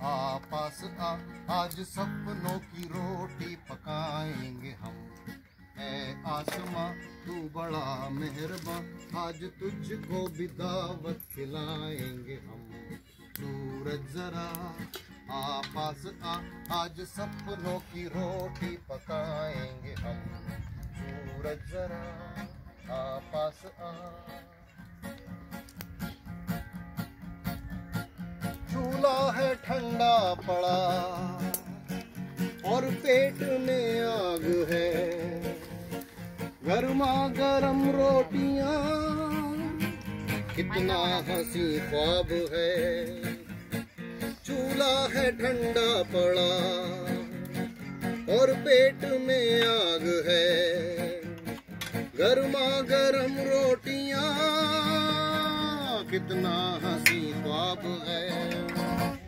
आ पास आ, आज सपनों की रोटी पकाएंगे हम। ऐ आसमां तू बड़ा मेहरबां, आज तुझको भी दावत खिलाएंगे हम। सूरज जरा आ पास आ, आज सपनों की रोटी पकाएंगे हम। सूरज जरा आ पास आ। चूल्हा है ठंडा पड़ा और पेट में आग है, गर्मा गर्म रोटियां कितना हंसी ख्वाब है। चूल्हा है ठंडा पड़ा और पेट में आग है, गर्मा गर्म रोटियां कितना हंसी ख्वाब है।